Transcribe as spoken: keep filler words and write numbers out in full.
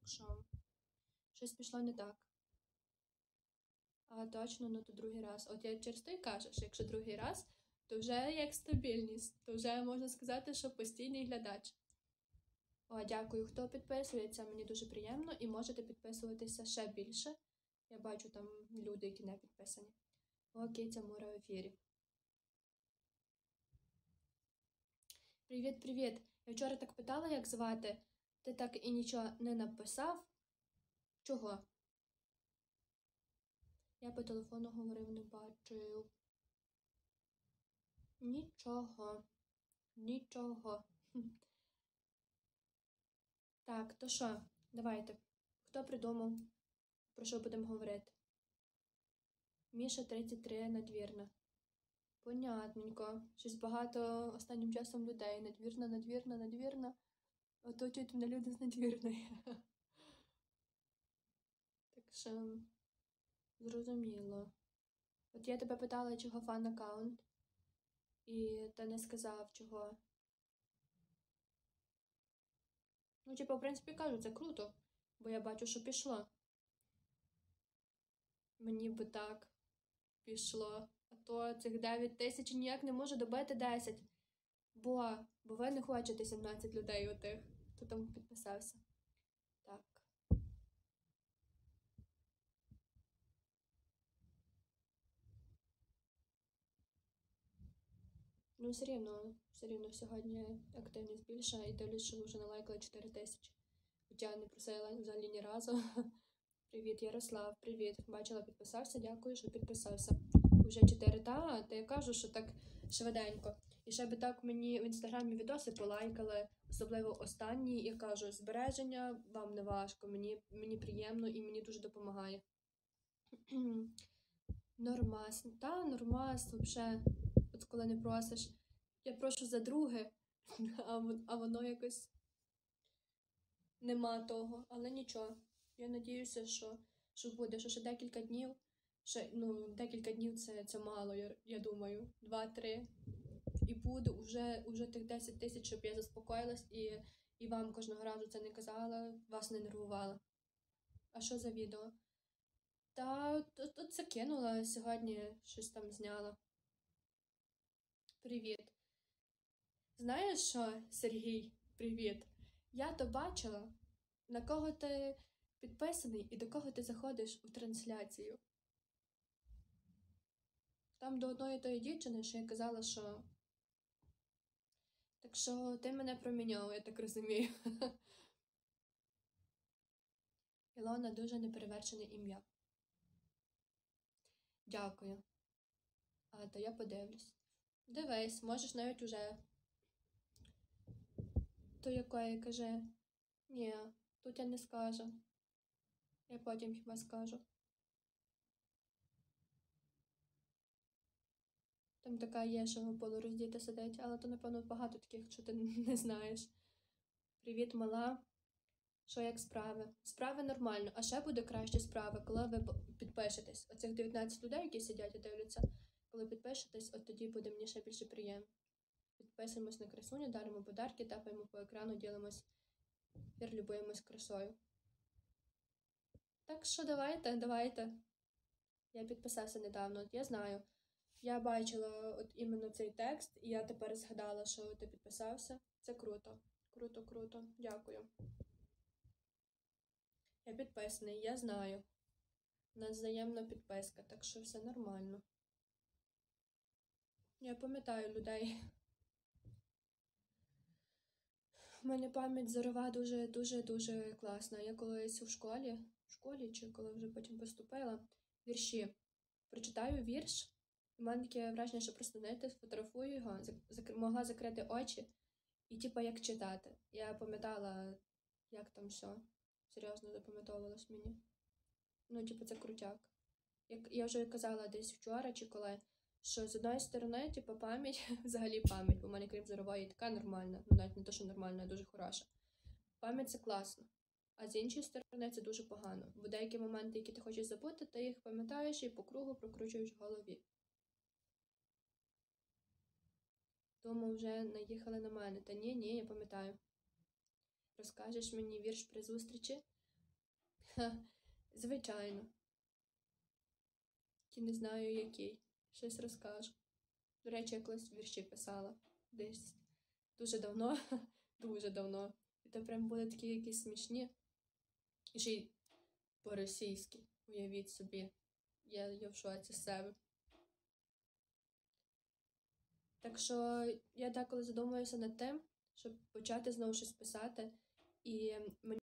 Так що щось пішло не так. А точно, ну то другий раз. От я через то й кажу, що якщо другий раз, то вже як стабільність, то вже можна сказати, що постійний глядач. О, дякую, хто підписується, мені дуже приємно, і можете підписуватися ще більше. Я бачу там люди, які не підписані. О, Киця Мура в ефірі. Привіт-привіт. Я вчора так питала, як звати. Ти так і нічого не написав? Чого? Я по телефону говорив, не бачив. Нічого. Нічого. Так, то що? Давайте. Хто придумав? Про що будемо говорити? Міша тридцять три, надвірна. Понятненько. Щось багато останнім часом людей. Надвірна, надвірна, надвірна. Оточують мене люди з надвірної. Так що, зрозуміло. От я тебе питала, чого фан-аккаунт. І ти не сказав, чого. Ну, типу, в принципі, кажу, це круто. Бо я бачу, що пішло. Мені би так пішло. А то цих дев'ять тисяч ніяк не можу добити десять. Бо, бо ви не хочете сімнадцять людей отих, хто там підписався. Так. Ну, все рівно, все рівно сьогодні активність більша і дивлюсь, що ви вже налайкали чотири тисячі. Хоча не просила взагалі ні разу. Привіт, Ярослав, привіт. Бачила, підписався, дякую, що підписався. Уже чотири, та, та я кажу, що так швиденько. І ще би так мені в інстаграмі відоси полайкали, особливо останні, я кажу, збереження вам не важко, мені, мені приємно і мені дуже допомагає. Нормас, та, нормас, взагалі, от коли не просиш. Я прошу за друге, а воно якось нема того, але нічого. Я надіюся, що, що буде, що ще декілька днів, ще, ну, декілька днів це, це мало, я, я думаю, два-три. І буде уже, уже тих десять тисяч, щоб я заспокоїлась і, і вам кожного разу це не казала, вас не нервувала. А що за відео? Та тут, тут це кинула, сьогодні щось там зняла. Привіт. Знаєш що, Сергій, привіт. Я то бачила, на кого ти підписаний і до кого ти заходиш у трансляцію. Там до одної тої дівчини, що я казала, що... Так що ти мене проміняв, я так розумію. Ілона дуже неперевершене ім'я. Дякую. А, то я подивлюсь. Дивись, можеш навіть уже. То якої каже? Ні, тут я не скажу. Я потім хіба скажу. Там така є, що полуроздіта сидить, але то, напевно, багато таких, що ти не знаєш. Привіт, мала. Що як справи? Справи нормально, а ще буде краще справи, коли ви підпишетесь. Оцих дев'ятнадцять людей, які сидять і дивляться, коли підпишетесь, от тоді буде мені ще більше приємно. Підписуємось на красуню, даримо подарки, тапаємо по екрану, ділимось, любуємось красою. Так що давайте, давайте. Я підписався недавно, от я знаю. Я бачила от іменно цей текст, і я тепер згадала, що ти підписався. Це круто. Круто, круто. Дякую. Я підписаний, я знаю. У нас взаємна підписка, так що все нормально. Я пам'ятаю людей. У мене пам'ять зорова дуже-дуже-дуже класна. Я колись у школі, в школі чи коли вже потім поступила, вірші. Прочитаю вірш, і в мене таке враження, що просто, знаєте, сфотографую його, зак... могла закрити очі і типу як читати. Я пам'ятала, як там все. Серйозно запам'ятовувалось мені. Ну, типу, це крутяк. Як я вже казала десь вчора чи коли, що з одної сторони, типу, пам'ять, взагалі пам'ять, бо в мене крім зорової така нормальна, ну навіть не то, що нормальна, а дуже хороша. Пам'ять це класно. А з іншої сторони це дуже погано. Бо деякі моменти, які ти хочеш забути, ти їх пам'ятаєш і по кругу прокручуєш в голові. Тому вже наїхали на мене. Та ні, ні, я пам'ятаю. Розкажеш мені вірш при зустрічі? Ха, звичайно. Ті не знаю який. Щось розкажу. До речі, я колись вірші писала. Десь дуже давно, дуже давно. І то прям були такі якісь смішні. І ще й по-російськи. Уявіть собі. Я, я в шоці з себе. Так що я деколи задумуюся над тим, щоб почати знову щось писати. І мені